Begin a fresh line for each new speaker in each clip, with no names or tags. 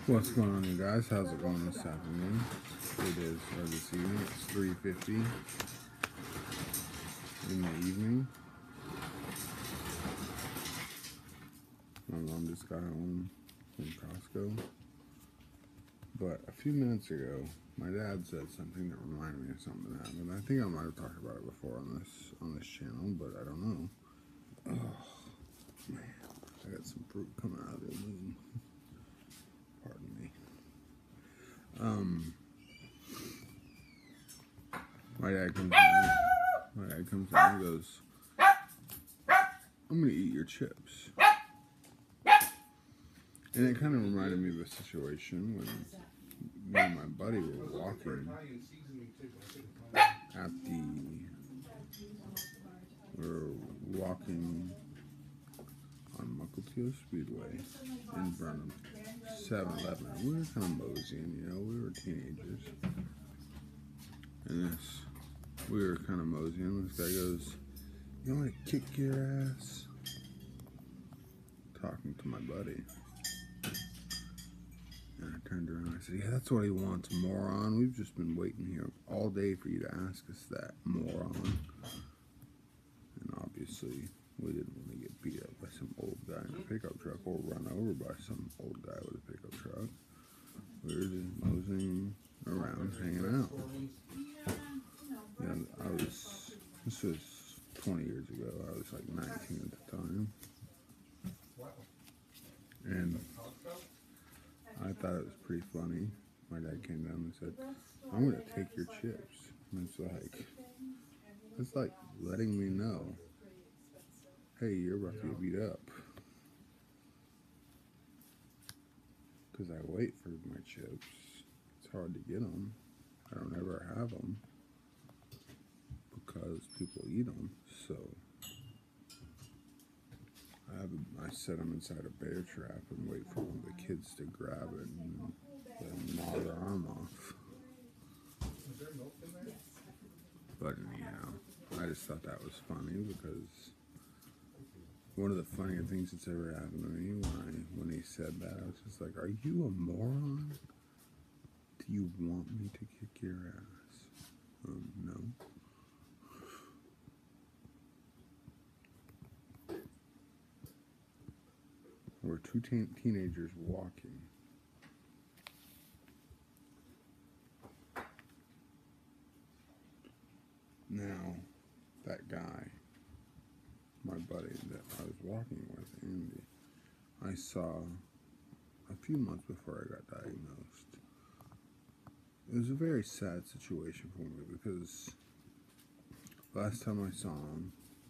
What's going on, you guys? How's it going this afternoon? It is, or this evening, it's 3:50 in the evening. My mom just got home from Costco. But a few minutes ago, my dad said something that reminded me of something that happened. I think I might have talked about it before on this channel, but I don't know. Oh, man. I got some fruit coming out of the moon. Pardon me. My dad comes down and goes, "I'm gonna eat your chips." And it kind of reminded me of a situation when me and my buddy were walking on Mukilteo Speedway in Burnham, 7-Eleven. We were kind of moseying, we were teenagers. And we were kind of moseying. This guy goes, "You want to kick your ass?" Talking to my buddy. And I turned around and I said, "Yeah, that's what he wants, moron. We've just been waiting here all day for you to ask us that, moron." And obviously, we didn't want to get beat up by some old guy in a pickup truck or run over by some old guy with a pickup truck. We were just moseying around, hanging out. This was 20 years ago. I was like 19 at the time. And I thought it was pretty funny. My dad came down and said, "I'm going to take your chips." And it's like letting me know, hey, you're about to get beat up. Because I wait for my chips. It's hard to get them. I don't ever have them because people eat them. So I set them inside a bear trap and wait for one of the kids to grab it and then gnaw their arm off. But anyhow, I just thought that was funny because one of the funnier things that's ever happened to me when he said that, I was just like, "Are you a moron? Do you want me to kick your ass?" No. We're two teenagers walking. Now, that guy, my buddy that I was walking with, Andy, I saw a few months before I got diagnosed. It was a very sad situation for me because last time I saw him,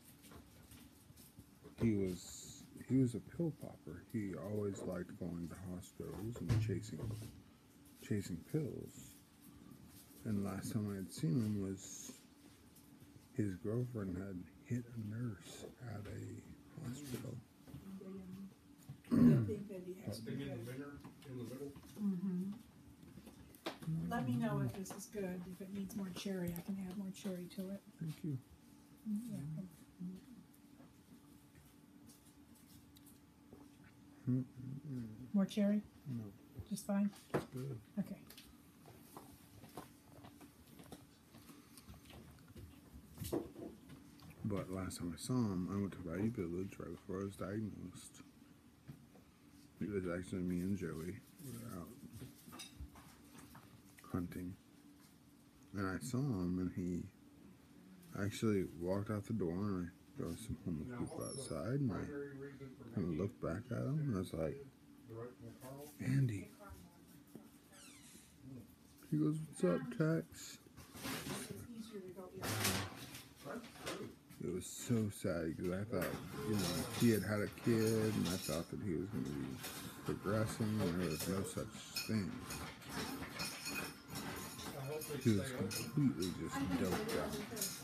he was a pill popper. He always liked going to hospitals and chasing pills. And last time I had seen him was his girlfriend had hit a nurse at a hospital.
Let me know if this is good. If it needs more cherry, I can add more cherry to it.
Thank you.
Yeah. More cherry?
No.
Just fine?
It's good.
Okay.
But last time I saw him, I went to Bayou Village right before I was diagnosed. It was actually me and Joey. We were out hunting. And I saw him, and he actually walked out the door, and there was some homeless people outside, and I kind of looked back at him, and I was like, "Andy." He goes, "What's up, Tex?" It was so sad because I thought, he had a kid, and I thought that he was going to be progressing, and there was no such thing. He was completely just doped out.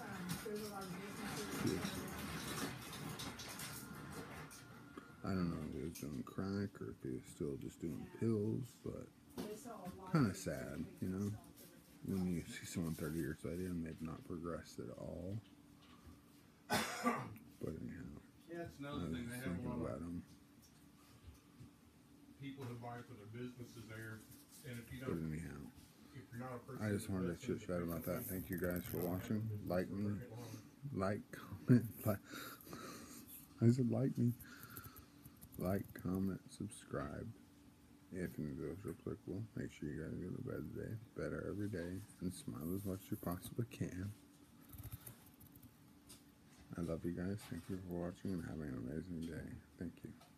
I don't know if he was doing crack or if he was still just doing pills, but kind of sad, when you see someone 30 years later and they've not progressed at all. But anyhow, I was thinking about him.
people who buy for their businesses there. And if you
But
don't,
anyhow,
if you're not a person.
I just
who
wanted to chit
listens
chat about that.
frequently,
Thank you guys for watching. Like me,
long.
comment, like. I said like me. Like, comment, subscribe. If any of those are applicable, make sure you guys go to bed today, better every day, and smile as much as you possibly can. I love you guys. Thank you for watching and having an amazing day. Thank you.